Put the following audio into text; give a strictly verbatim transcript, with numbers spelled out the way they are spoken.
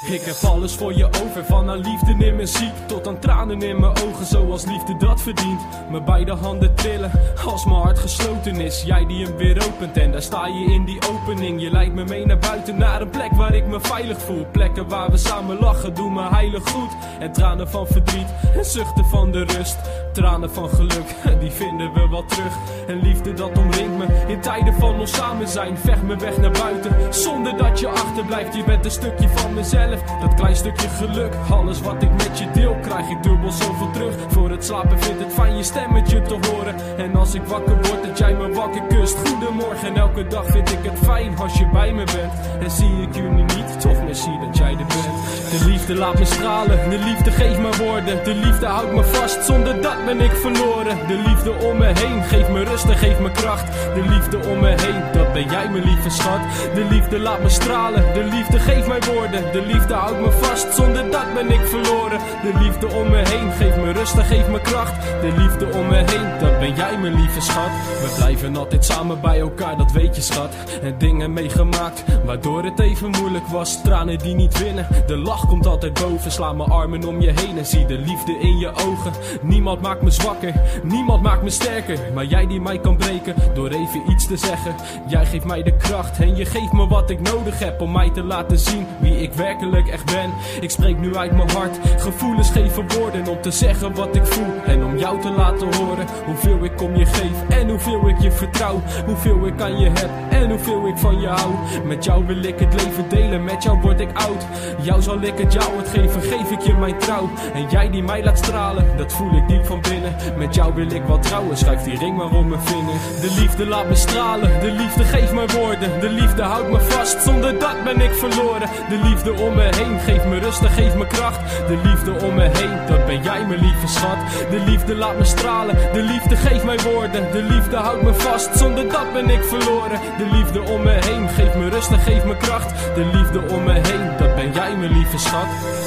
Ik heb alles voor je over, van aan liefde in mijn ziek tot aan tranen in mijn ogen, zoals liefde dat verdient. Mijn beide handen trillen als mijn hart gesloten is. Jij die hem weer opent en daar sta je in die opening. Je leidt me mee naar buiten, naar een plek waar ik me veilig voel. Plekken waar we samen lachen, doen me heilig goed. En tranen van verdriet en zuchten van de rust. Tranen van geluk, die vinden we wel terug. En liefde dat omringt me in tijden van ons samen zijn. Vecht me weg naar buiten, zonder dat je achterblijft. Je bent een stukje van mezelf, dat klein stukje geluk. Alles wat ik met je deel, krijg ik dubbel zoveel terug. Voor het slapen vind het fijn je stemmetje te horen. En als ik wakker word, dat jij me wakker kust. Goedemorgen, elke dag vind ik het fijn als je bij me bent. En zie ik je nu niet, toch meer zie dat jij er bent. De liefde laat me stralen, de liefde geeft me woorden. De liefde houdt me vast, zonder dat ben ik verloren. De liefde om me heen, geeft me rust en geeft me kracht. De liefde om me heen, dat ben jij mijn lieve schat. De liefde laat me stralen, de liefde geeft mij woorden. De liefde houdt me vast, zonder dat ben ik verloren. De liefde om me heen, geeft me rust en geeft me kracht. De liefde om me heen, dat ben jij mijn lieve schat. We blijven altijd samen bij elkaar, dat weet je schat. En dingen meegemaakt, waardoor het even moeilijk was. Tranen die niet winnen, de lach komt altijd boven. Sla mijn armen om je heen en zie de liefde in je ogen. Niemand maakt me zwakker, niemand maakt me sterker. Maar jij die mij kan breken, door even iets te zeggen. Jij geeft mij de kracht en je geeft me wat ik nodig heb. Om mij te laten zien wie ik werkelijk echt ben. Ik spreek nu uit mijn hart, gevoelens geven woorden. Om te zeggen wat ik voel en om jou te laten horen. Hoeveel ik om je geef en hoeveel ik je vertrouw. Hoeveel ik aan je heb en hoeveel ik van je hou. Met jou wil ik het leven delen, met jou word ik oud. Jou zal ik het jou het geven, geef ik je mijn trouw. En jij die mij laat stralen, dat voel ik diep van binnen. Met jou wil ik wat trouwen, schuif die ring maar om mijn vinger. De liefde laat me stralen, de liefde geeft mij woorden. De liefde houdt me vast, zonder dat ben ik verloren. De liefde om me heen, geeft me rust en geeft me kracht. De liefde om me heen, dat ben jij mijn lieve schat. De liefde laat me stralen, de liefde geeft mij woorden. De liefde houdt me vast, zonder dat ben ik verloren. De liefde om me heen, geeft me rust en geeft me kracht. De liefde om me heen, dat ben jij mijn lieve schat.